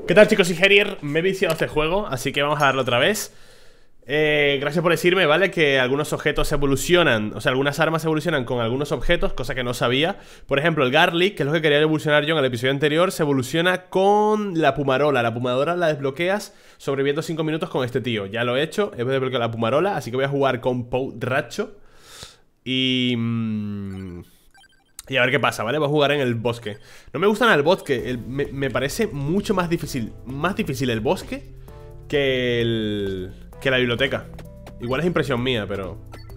¿Qué tal, chicos? Y Herier, me he viciado este juego, así que vamos a darlo otra vez. Gracias por decirme, ¿vale? Que algunos objetos evolucionan, o sea, algunas armas evolucionan con algunos objetos, cosa que no sabía. Por ejemplo, el Garlic, que es lo que quería evolucionar yo en el episodio anterior, se evoluciona con la Pumarola. La Pumarola la desbloqueas sobreviviendo 5 minutos con este tío. Ya lo he hecho, he desbloqueado la Pumarola, así que voy a jugar con Poutracho. Y a ver qué pasa, ¿vale? Voy a jugar en el bosque. No me gusta nada el bosque, me parece mucho más difícil el bosque que la biblioteca. Igual es impresión mía, pero...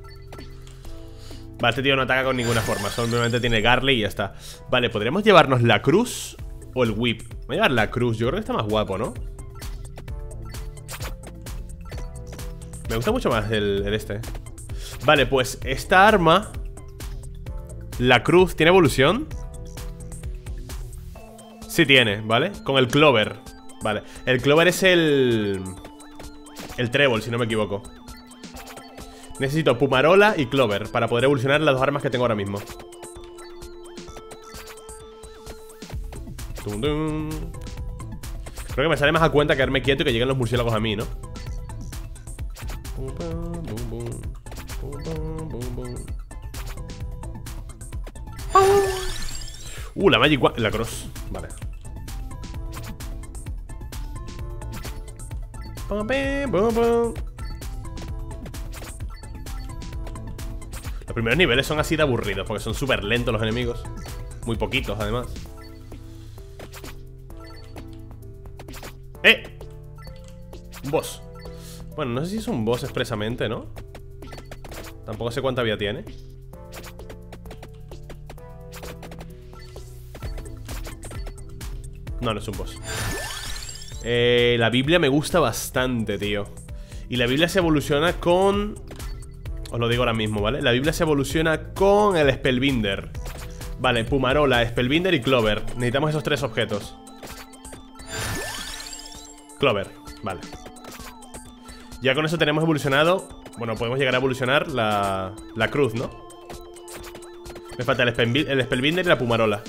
Vale, este tío no ataca con ninguna forma, solamente tiene Garlic y ya está. Vale, ¿podríamos llevarnos la cruz o el whip? Voy a llevar la cruz, yo creo que está más guapo, ¿no? Me gusta mucho más el este. Vale, pues esta arma, la cruz, ¿tiene evolución? Sí tiene, ¿vale? Con el Clover. Vale, el Clover es el trébol, si no me equivoco. Necesito Pumarola y Clover para poder evolucionar las dos armas que tengo ahora mismo. Creo que me sale más a cuenta quedarme quieto y que lleguen los murciélagos a mí, ¿no? La Magic Wand, la Cross. Vale. Los primeros niveles son así de aburridos porque son súper lentos los enemigos. Muy poquitos, además. Un boss. Bueno, no sé si es un boss expresamente, ¿no? Tampoco sé cuánta vida tiene. No, no es un boss. La Biblia me gusta bastante, tío. Y la Biblia se evoluciona con... Os lo digo ahora mismo, ¿vale? La Biblia se evoluciona con el Spellbinder. Vale, Pumarola, Spellbinder y Clover. Necesitamos esos tres objetos. Clover, vale. Ya con eso tenemos evolucionado. Bueno, podemos llegar a evolucionar la cruz, ¿no? Me falta el Spellbinder y la Pumarola.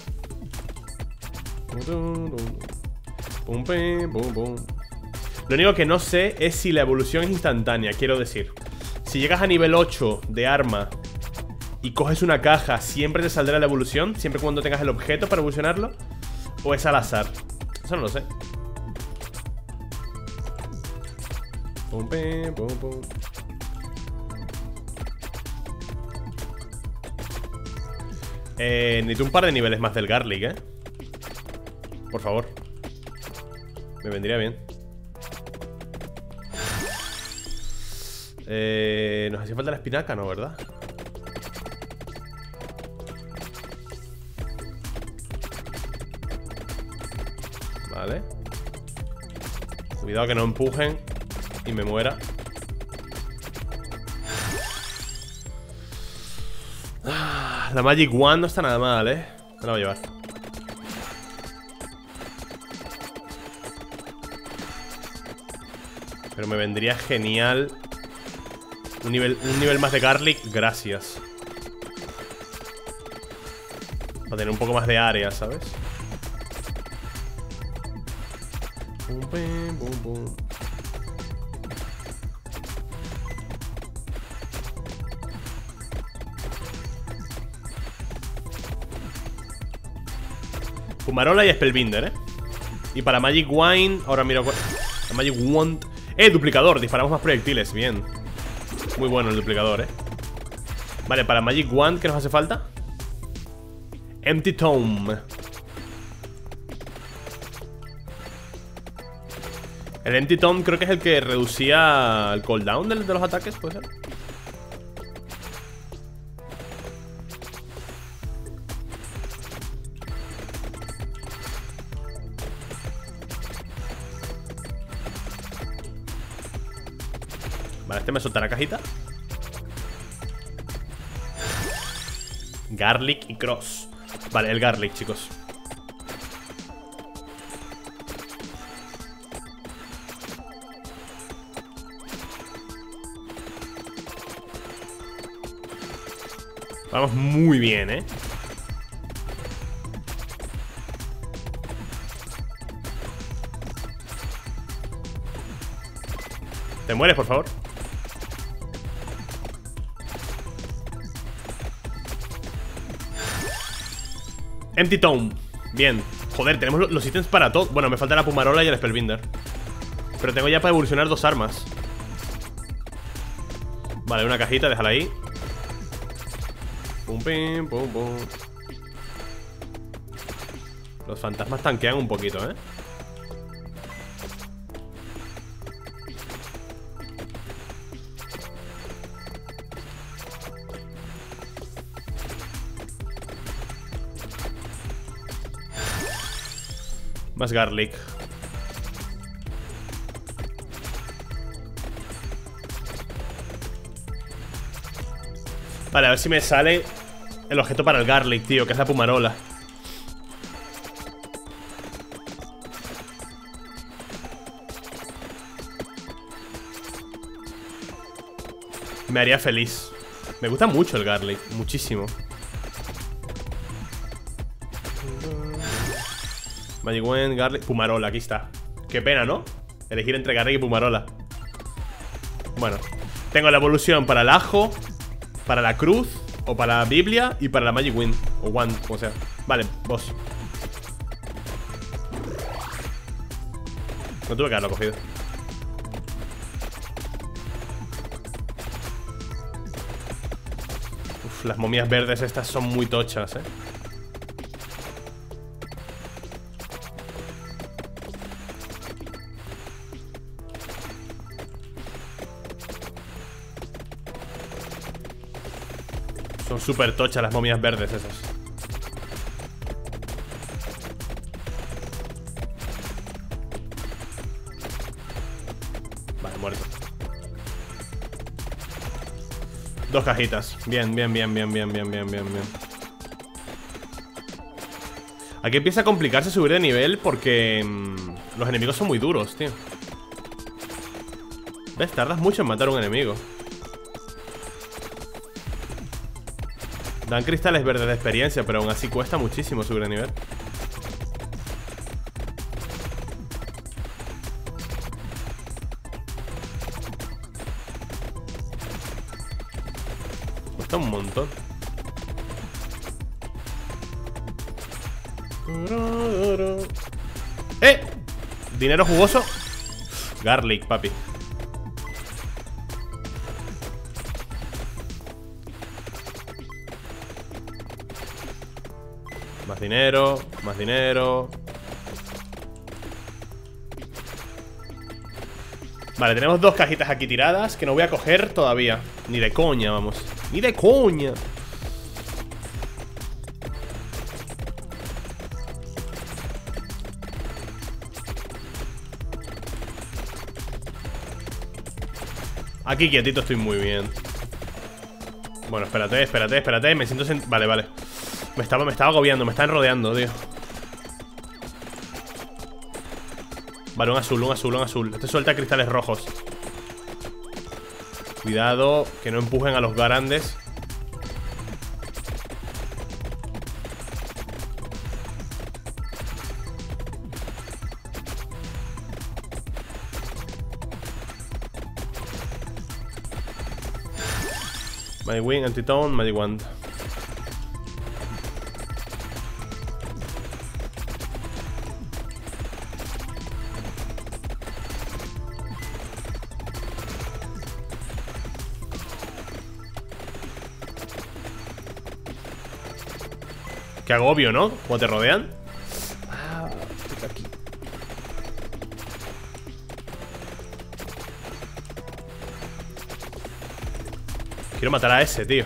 Lo único que no sé es si la evolución es instantánea, quiero decir. Si llegas a nivel 8 de arma y coges una caja, ¿siempre te saldrá la evolución? ¿Siempre cuando tengas el objeto para evolucionarlo? ¿O es al azar? Eso no lo sé. Necesito un par de niveles más del Garlic, por favor. Me vendría bien. Nos hacía falta la espinaca, ¿no? ¿Verdad? Vale. Cuidado que no empujen y me muera. La Magic Wand no está nada mal, Me la voy a llevar. Pero me vendría genial un nivel más de Garlic, gracias. Para tener un poco más de área, ¿sabes? Pumarola y Spellbinder, Y para Magic Wand, ahora miro la Magic Wand. Duplicador, disparamos más proyectiles, bien. Muy bueno el duplicador, Vale, para Magic Wand, ¿qué nos hace falta? Empty Tome. El Empty Tome creo que es el que reducía el cooldown de los ataques, ¿puede ser? Vale, este me soltará cajita. Garlic y Cross. Vale, el Garlic, chicos. Vamos muy bien, ¿Te mueres, por favor? Empty Tome. Bien. Joder, tenemos los ítems para todo. Bueno, me falta la Pumarola y el Spellbinder. Pero tengo ya para evolucionar 2 armas. Vale, una cajita, déjala ahí. Pum, pim, pum, pum. Los fantasmas tanquean un poquito, ¿eh? Más garlic. Vale, a ver si me sale el objeto para el garlic, tío, que es la Pumarola. Me haría feliz. Me gusta mucho el garlic, muchísimo. Magic Wand, garlic, Pumarola, aquí está. Qué pena, ¿no? Elegir entre garlic y Pumarola. Bueno, tengo la evolución para el ajo, para la cruz, o para la Biblia y para la Magic Wand. O Wand, como sea. Vale, boss. No tuve que haberlo cogido. Uf, las momias verdes estas son muy tochas, Son súper tochas las momias verdes esas. Vale, muerto. 2 cajitas. Bien, bien, bien, bien, bien, bien, bien, bien, bien. Aquí empieza a complicarse subir de nivel porque los enemigos son muy duros, tío. ¿Ves? Tardas mucho en matar a un enemigo. Dan cristales verdes de experiencia, pero aún así cuesta muchísimo subir de nivel. Cuesta un montón. ¡Eh! Dinero jugoso. Garlic, papi. Más dinero, más dinero. Vale, tenemos 2 cajitas aquí tiradas que no voy a coger todavía. Ni de coña, vamos. Ni de coña. Aquí quietito estoy muy bien. Bueno, espérate, espérate, espérate. Me siento... Vale, vale. Me estaba agobiando, me están rodeando, tío. Vale, un azul, un azul, un azul. Este suelta cristales rojos. Cuidado, que no empujen a los grandes. Magic Wing, Antitone, Magic Wand. Qué agobio, ¿no? Cuando te rodean. Ah, aquí. Quiero matar a ese, tío.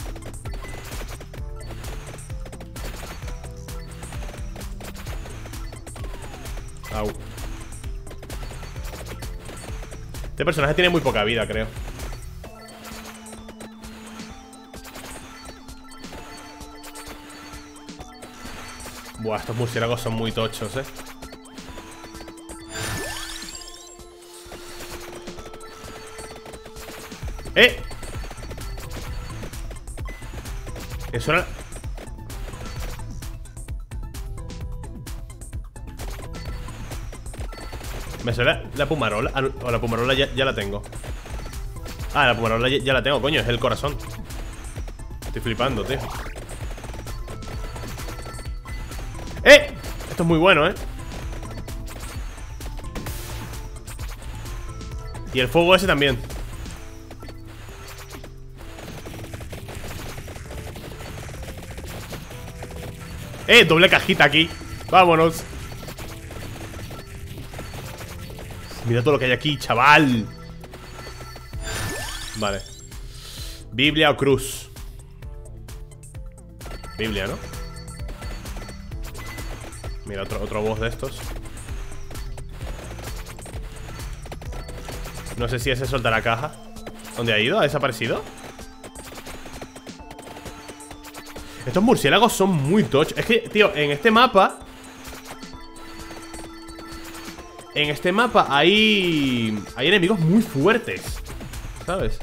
Au. Este personaje tiene muy poca vida, creo. Buah, estos murciélagos son muy tochos, ¡Eh! Eso era... Me suena la Pumarola. O la Pumarola ya la tengo. Ah, la pomarola ya la tengo, coño, es el corazón. Estoy flipando, tío. ¡Eh! Esto es muy bueno, ¿eh? Y el fuego ese también. Doble cajita aquí. Vámonos. Mira todo lo que hay aquí, chaval. Vale. Biblia o cruz. Biblia, ¿no? Mira, otro boss de estos. No sé si ese solta la caja. ¿Dónde ha ido? ¿Ha desaparecido? Estos murciélagos son muy tochos. Es que, tío, en este mapa hay enemigos muy fuertes, ¿sabes?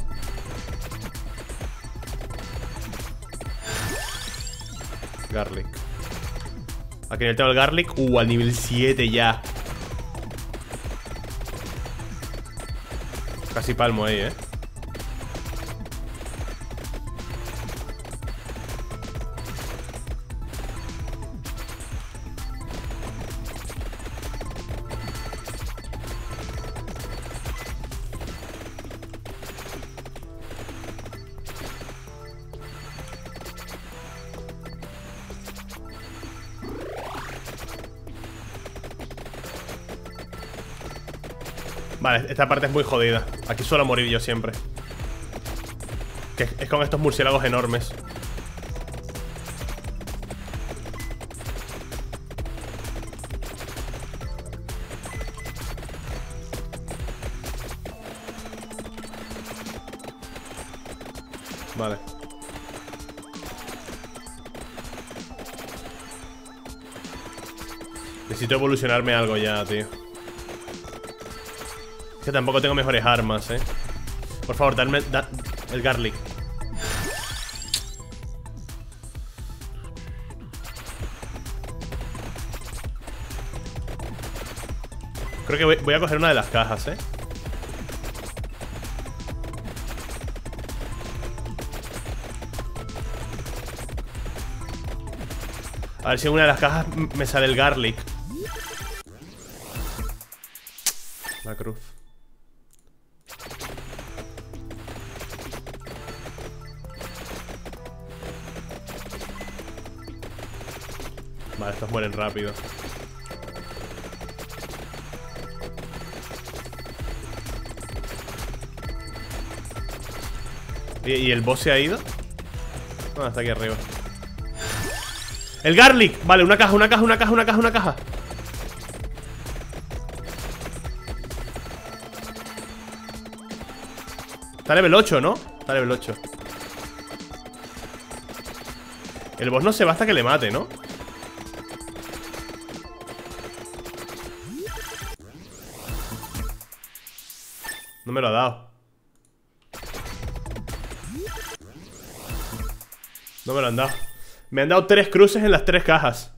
Garlic. Aquí en el tengo el garlic. Al nivel 7 ya. Casi palmo ahí, ¿eh? Vale, esta parte es muy jodida. Aquí suelo morir yo siempre. Que es con estos murciélagos enormes. Vale. Necesito evolucionarme algo ya, tío. Que tampoco tengo mejores armas, Por favor, dadme el garlic. Creo que voy a coger una de las cajas, A ver si en una de las cajas me sale el garlic. La cruz. Vale, estos mueren rápido. ¿Y el boss se ha ido? No, está aquí arriba. ¡El garlic! Vale, una caja, una caja, una caja, una caja, una caja. Está level 8, ¿no? Está level 8. El boss no se va hasta que le mate, ¿no? No me lo ha dado. No me lo han dado. Me han dado 3 cruces en las 3 cajas.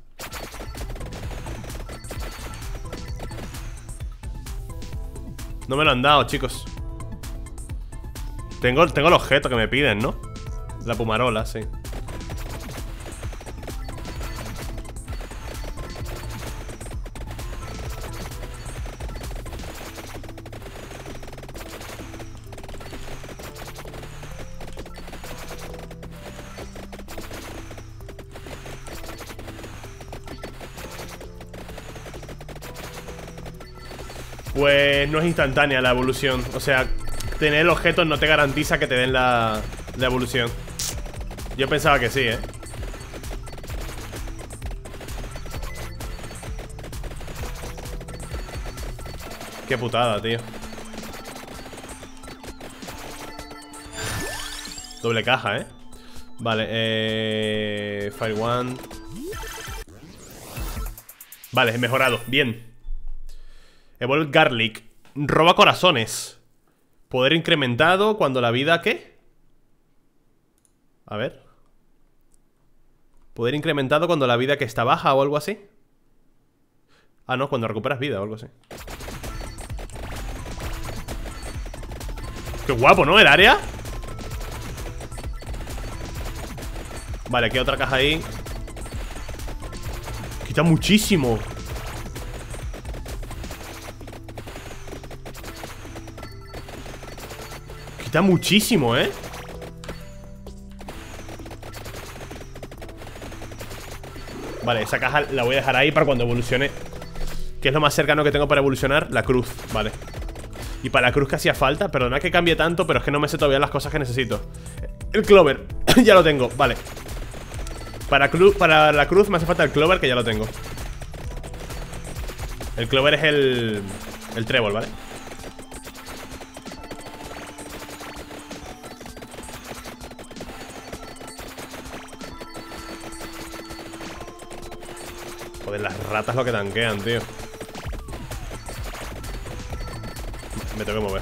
No me lo han dado, chicos. Tengo el objeto que me piden, ¿no? La pumarola, sí. Pues no es instantánea la evolución. O sea, tener el objeto no te garantiza que te den la evolución. Yo pensaba que sí, Qué putada, tío. Doble caja, Vale, Fire One. Vale, he mejorado, bien. Evolve Garlic. Roba corazones. Poder incrementado cuando la vida... ¿Qué? A ver. Poder incrementado cuando la vida que está baja o algo así. Ah, no, cuando recuperas vida o algo así. Qué guapo, ¿no? El área. Vale, queda otra caja ahí. Quita muchísimo. Quita muchísimo, ¿eh? Vale, esa caja la voy a dejar ahí para cuando evolucione. Que es lo más cercano que tengo para evolucionar. La cruz, vale. Y para la cruz que hacía falta. Perdona que cambie tanto, pero es que no me sé todavía las cosas que necesito. El clover, ya lo tengo, vale. Para la cruz me hace falta el clover, que ya lo tengo. El clover es el trébol, ¿vale? Joder, las ratas lo que tanquean, tío. Me tengo que mover.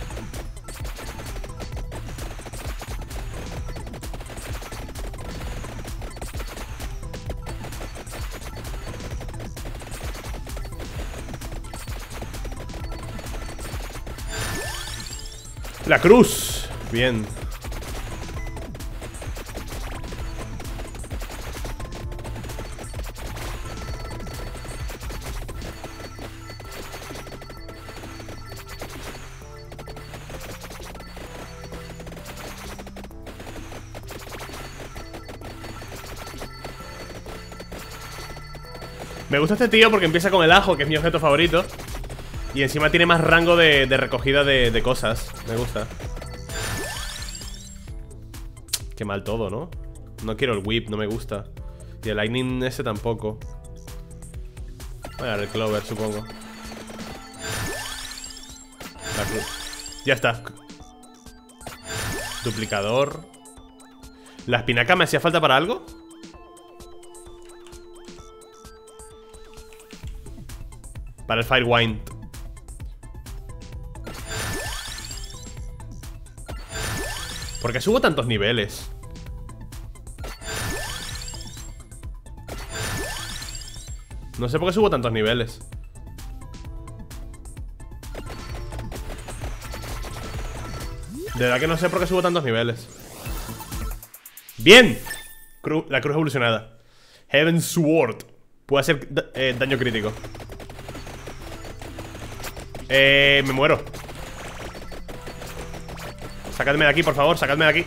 La cruz. Bien. Me gusta este tío porque empieza con el ajo, que es mi objeto favorito. Y encima tiene más rango de recogida de cosas. Me gusta. Qué mal todo, ¿no? No quiero el whip, no me gusta. Y el lightning ese tampoco. Voy a dar el clover, supongo. La cruz. Ya está. Duplicador. ¿La espinaca me hacía falta para algo? Para el Firewind. ¿Por qué subo tantos niveles? No sé por qué subo tantos niveles. De verdad que no sé por qué subo tantos niveles. ¡Bien! La cruz evolucionada. Heaven's Sword. Puede hacer daño crítico. Me muero. Sacadme de aquí, por favor, sacadme de aquí.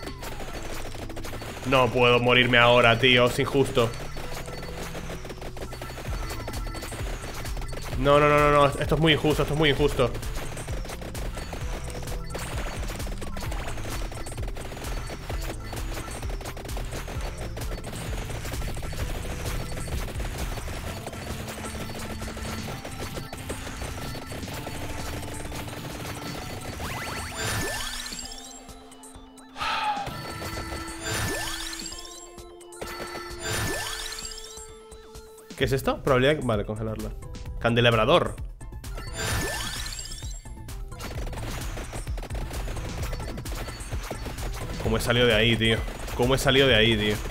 No puedo morirme ahora, tío, es injusto. No, no, no, no, no, esto es muy injusto, esto es muy injusto. ¿Qué es esto? Probabilidad... Vale, congelarla. Candelabrador. ¿Cómo he salido de ahí, tío? ¿Cómo he salido de ahí, tío?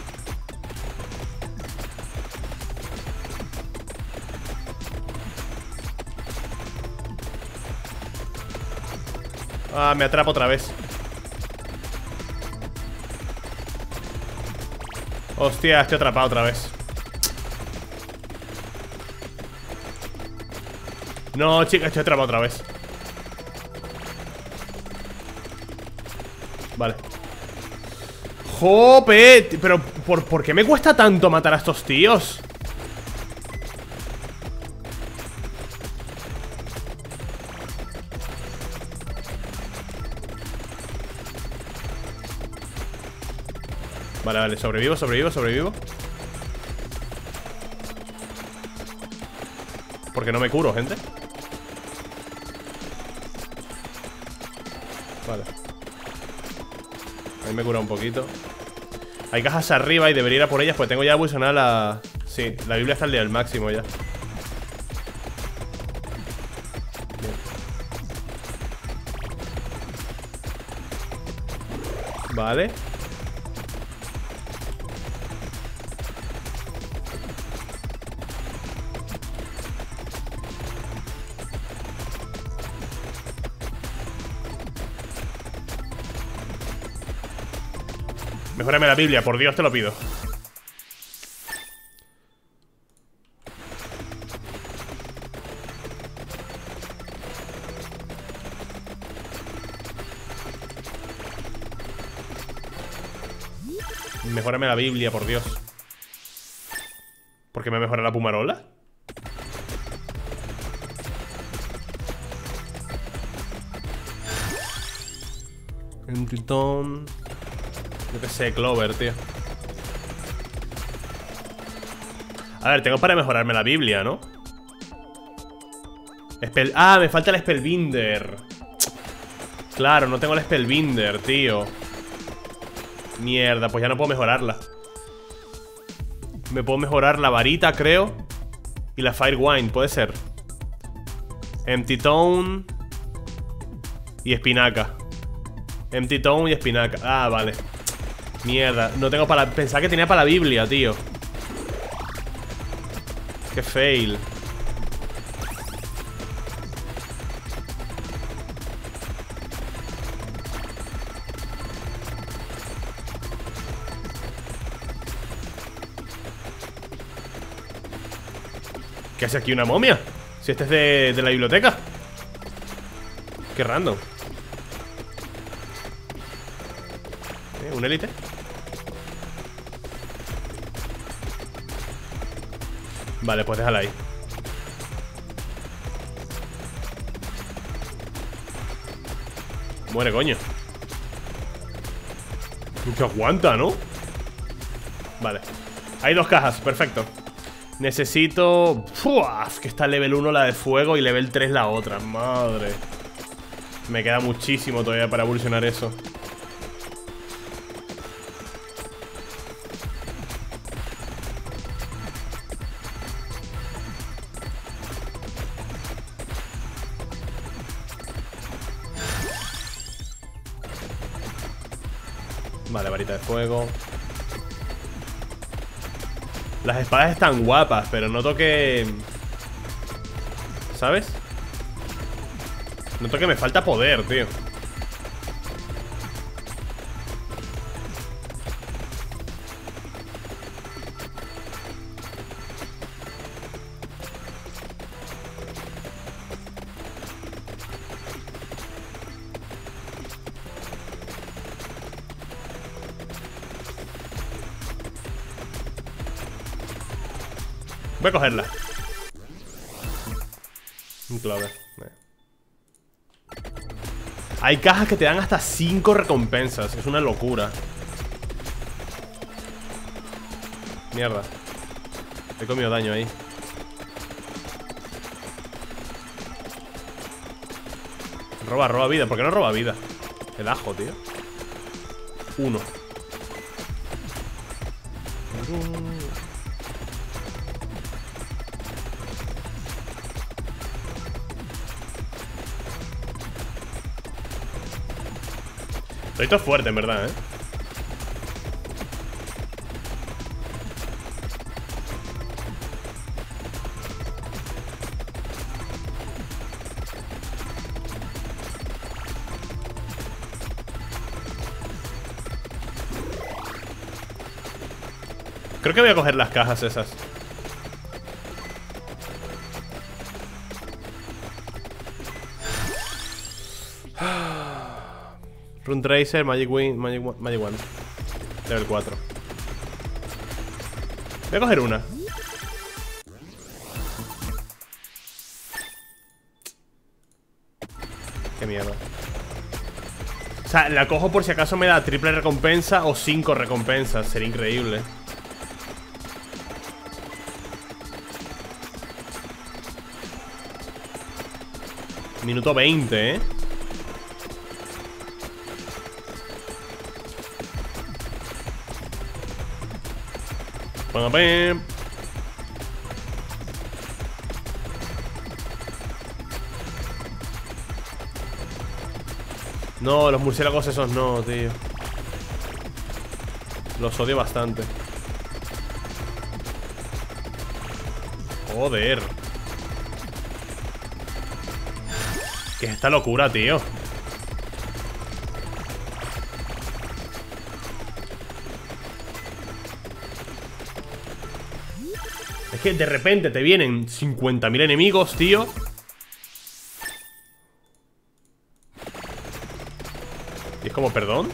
Ah, me atrapa otra vez. Hostia, estoy atrapado otra vez. No, chica, estoy atrapado otra vez. Vale. ¡Jope! Pero, ¿por qué me cuesta tanto matar a estos tíos? Vale, vale, sobrevivo, sobrevivo, sobrevivo. Porque no me curo, gente. Vale. Ahí me he curado un poquito. Hay cajas arriba y debería ir a por ellas, pues tengo ya evolucionada la... Sí, la Biblia está al nivel máximo ya. Bien. Vale. Mejórame la Biblia, por Dios te lo pido. Mejórame la Biblia, por Dios. ¿Por qué me mejora la Pumarola? Un tritón. Yo qué sé, Clover, tío. A ver, tengo para mejorarme la Biblia, ¿no? Ah, me falta el Spellbinder. Claro, no tengo el Spellbinder, tío. Mierda, pues ya no puedo mejorarla. Me puedo mejorar la varita, creo. Y la Firewind, puede ser. Empty Tone y espinaca. Empty Tone y espinaca. Ah, vale. Mierda, no tengo para... Pensaba que tenía para la Biblia, tío. Qué fail. ¿Qué hace aquí una momia? Si este es de la biblioteca. Qué random. ¿Un élite? Vale, pues déjala ahí. Muere, coño. Que aguanta, ¿no? Vale. Hay 2 cajas, perfecto. Necesito... ¡Uf! Que está level 1 la de fuego y level 3 la otra. Madre. Me queda muchísimo todavía para evolucionar eso. Vale, varita de fuego. Las espadas están guapas, pero noto que... ¿Sabes? Noto que me falta poder, tío. Voy a cogerla. Un Clover. Hay cajas que te dan hasta 5 recompensas. Es una locura. Mierda. He comido daño ahí. Roba vida. ¿Por qué no roba vida? El ajo, tío. 1. Esto es fuerte, en verdad, ¿eh? Creo que voy a coger las cajas esas. Rune Tracer, Magic Wand. Level 4. Voy a coger una. Qué mierda. O sea, la cojo por si acaso me da triple recompensa o 5 recompensas. Sería increíble. Minuto 20, ¿eh? Bueno, no, los murciélagos esos no, tío. Los odio bastante. Joder. ¿Qué es esta locura, tío? Es que de repente te vienen 50.000 enemigos, tío. Y es como, ¿perdón?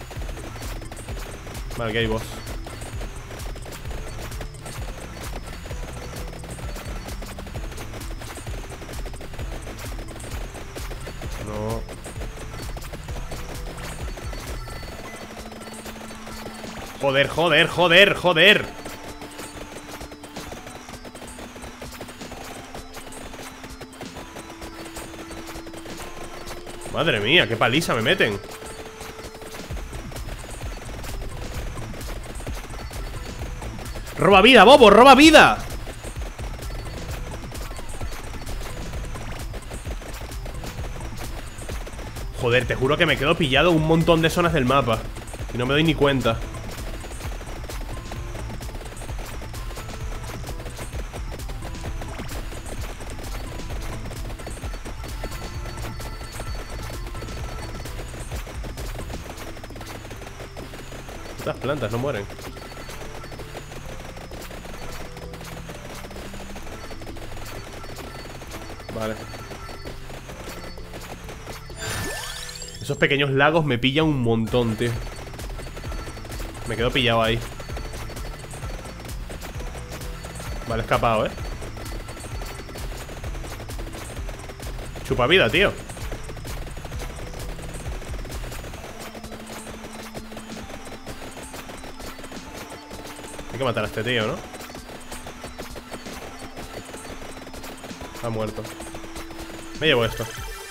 Vale, que hay boss. No. Joder, joder, joder, joder. Madre mía, qué paliza me meten. ¡Roba vida, bobo! ¡Roba vida! Joder, te juro que me quedo pillado un montón de zonas del mapa y no me doy ni cuenta. Estas plantas no mueren. Vale. Esos pequeños lagos me pillan un montón, tío. Me quedo pillado ahí. Vale, he escapado, Chupa vida, tío. Hay que matar a este tío, ¿no? Está muerto. Me llevo esto.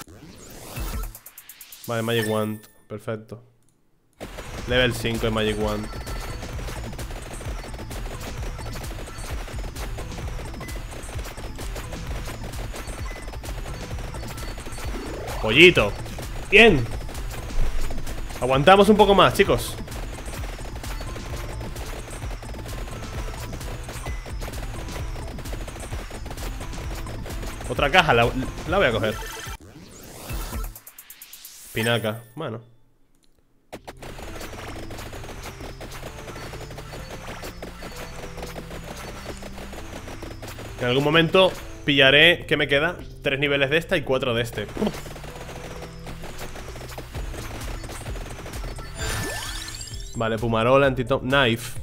Vale, Magic Wand. Perfecto. Level 5 de Magic Wand. Pollito. Bien. Aguantamos un poco más, chicos. Otra caja, la voy a coger. Pinaca, bueno. En algún momento pillaré, ¿qué me queda? 3 niveles de esta y 4 de este. Vale, Pumarola, Antitop Knife.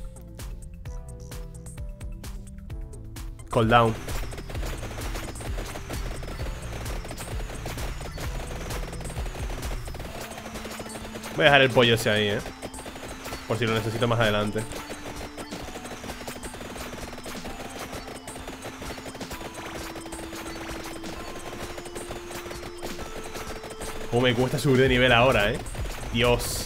Cooldown. Voy a dejar el pollo ese ahí, por si lo necesito más adelante. Cómo me cuesta subir de nivel ahora, Dios.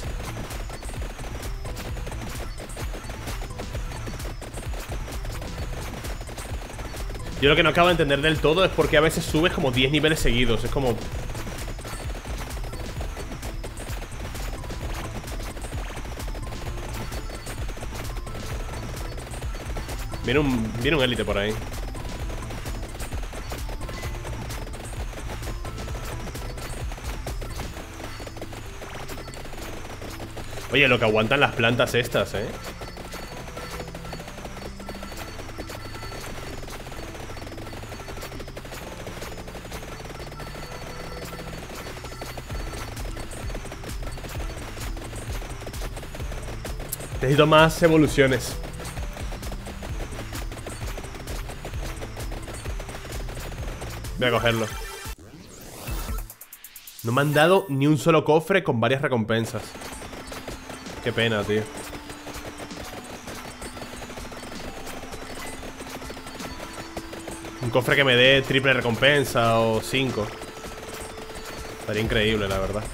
Yo lo que no acabo de entender del todo es porque a veces subes como 10 niveles seguidos. Es como... Viene un élite por ahí. Oye, lo que aguantan las plantas estas, Necesito más evoluciones. Voy a cogerlo. No me han dado ni un solo cofre con varias recompensas. Qué pena, tío. Un cofre que me dé triple recompensa o 5. Estaría increíble, la verdad.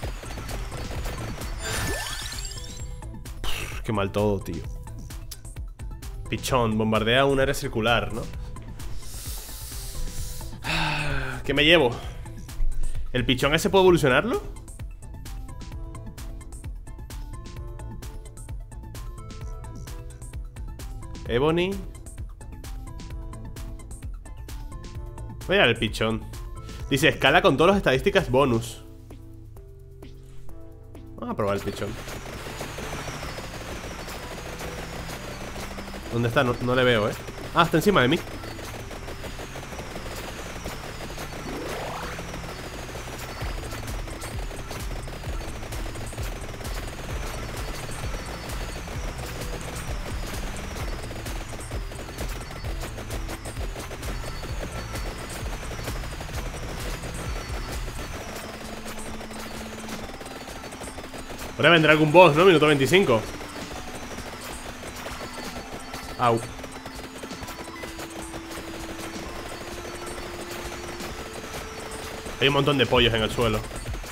Qué mal todo, tío. Pichón, bombardea un área circular, ¿no? ¿Qué me llevo? ¿El pichón ese puedo evolucionarlo? Ebony. Voy a ver el pichón. Dice, escala con todas las estadísticas bonus. Vamos a probar el pichón. ¿Dónde está? No le veo, Ah, está encima de mí. Ahora vendrá algún boss, ¿no? Minuto 25. Au. Hay un montón de pollos en el suelo.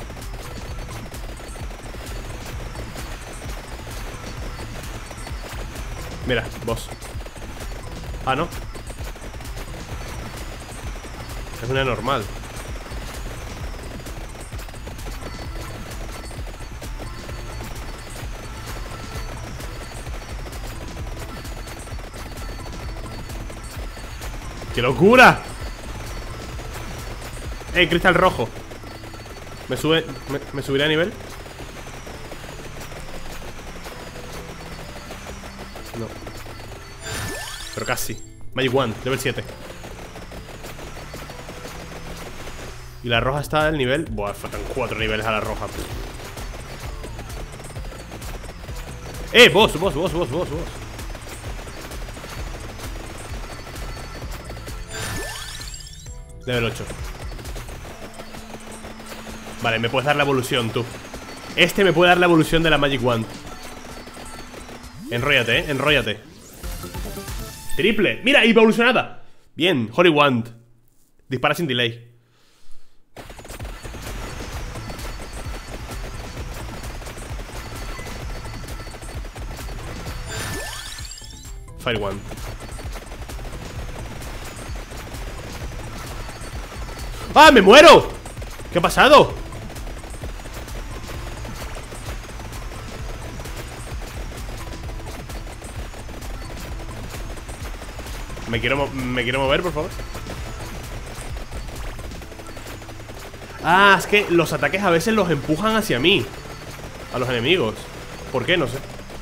Mira, boss. Ah, no. Es una normal. ¡Qué locura! Cristal rojo. ¿Me subiré a nivel? No. Pero casi. Magic Wand, level 7. Y la roja está al nivel... Buah, faltan 4 niveles a la roja. Boss. Level 8. Vale, me puedes dar la evolución, tú. Este me puede dar la evolución de la Magic Wand. Enróllate, enróllate. Triple, mira, evolucionada. Bien, Holy Wand. Dispara sin delay. Fire Wand. ¡Ah, me muero! ¿Qué ha pasado? Me quiero mover, por favor. Ah, es que los ataques a veces los empujan hacia mí. A los enemigos. ¿Por qué? No sé.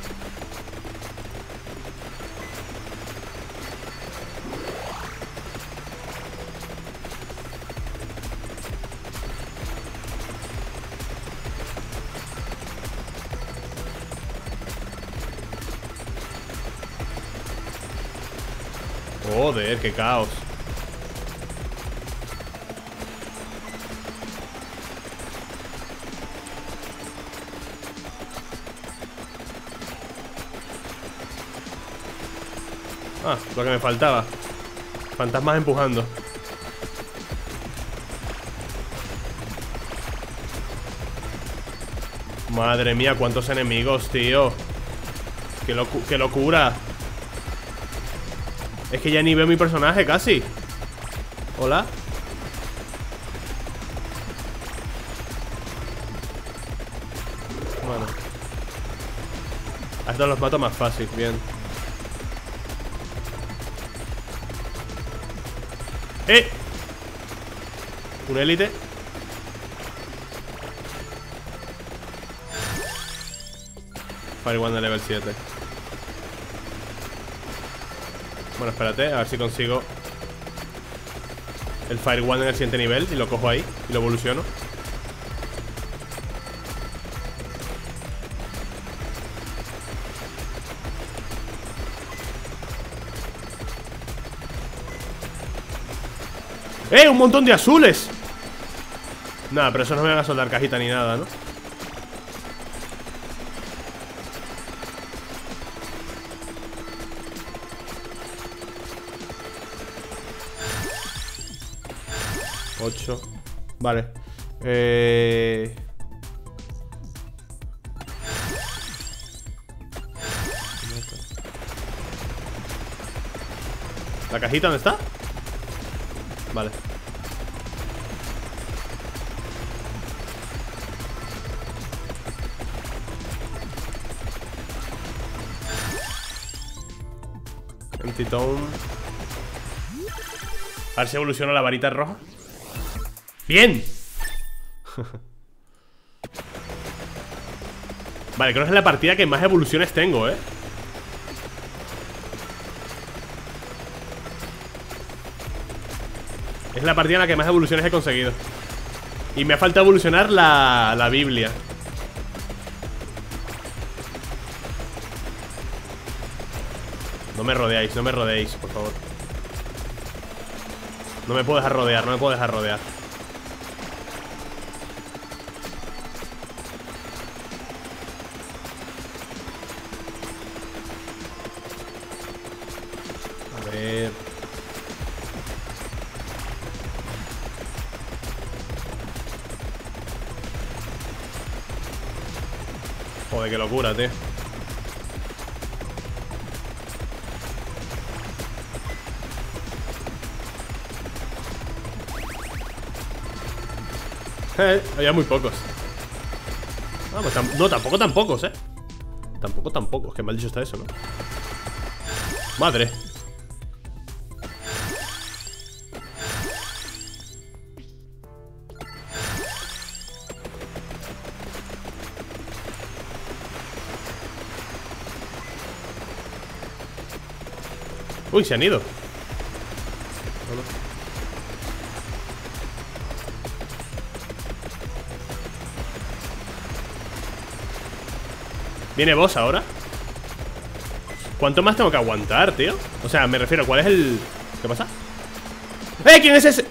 Joder, qué caos. Ah, lo que me faltaba. Fantasmas empujando. Madre mía, cuántos enemigos, tío. Qué locura. Es que ya ni veo mi personaje casi. Hola. Bueno, a estos los mato más fácil, bien. Un élite. Fire Wand de level 7. Bueno, espérate, a ver si consigo el Fire Wand en el siguiente nivel. Y lo cojo ahí y lo evoluciono. ¡Un montón de azules! Nada, pero eso no me van a soldar cajita ni nada, ¿no? Ocho. Vale. ¿La cajita dónde está? Vale. Empty Tome. A ver si evoluciona la varita roja. ¡Bien! Vale, creo que es la partida que más evoluciones tengo, ¿eh? Es la partida en la que más evoluciones he conseguido. Y me ha faltado evolucionar la Biblia. No me rodeáis, por favor. No me puedo dejar rodear, no me puedo dejar rodear. ver. Joder, qué locura, tío. Había muy pocos. Vamos, no, tampoco tan pocos, Tampoco tan pocos. Qué mal dicho está eso, ¿no? Madre. Uy, se han ido. ¿Viene boss ahora? ¿Cuánto más tengo que aguantar, tío? O sea, me refiero, ¿cuál es el...? ¿Qué pasa? ¿Quién es ese?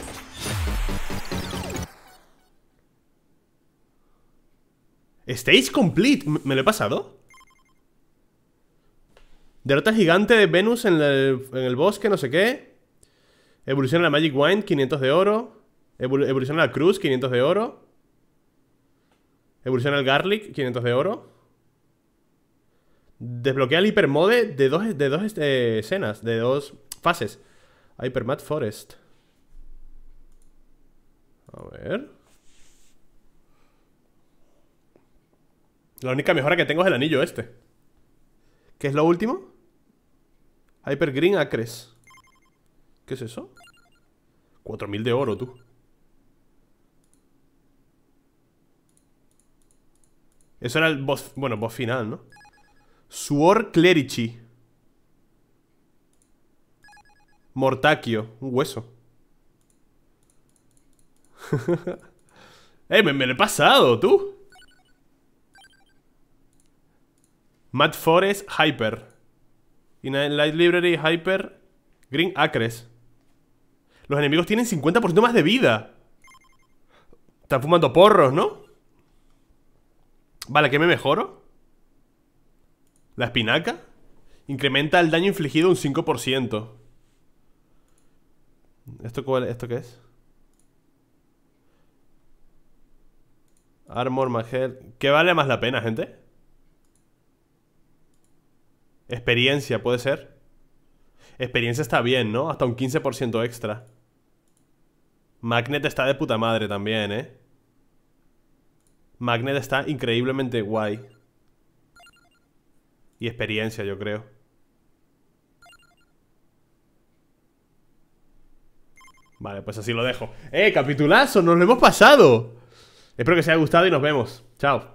Stage complete. ¿Me lo he pasado? Derrota gigante de Venus en el bosque, no sé qué. Evoluciona la Magic Wine, 500 de oro. Evoluciona la Cruz, 500 de oro. Evoluciona el Garlic, 500 de oro. Desbloquea el Hypermode de dos escenas, de dos fases. Hypermat Forest. A ver. La única mejora que tengo es el anillo este. ¿Qué es lo último? Hyper Green Acres. ¿Qué es eso? 4000 de oro, tú. Eso era el boss, bueno, boss final, ¿no? Suor Clerici. Mortacchio, un hueso. me lo he pasado, tú. Mad Forest Hyper. Light Library Hyper Green Acres. Los enemigos tienen 50% más de vida. Están fumando porros, ¿no? Vale, ¿qué me mejoro? La espinaca incrementa el daño infligido un 5%. ¿Esto qué es? Armor, Magel. ¿Qué vale más la pena, gente? Experiencia, ¿puede ser? Experiencia está bien, ¿no? Hasta un 15% extra. Magnet está de puta madre también, Magnet está increíblemente guay. Y experiencia, yo creo. Vale, pues así lo dejo. ¡Capitulazo! ¡Nos lo hemos pasado! Espero que os haya gustado y nos vemos. Chao.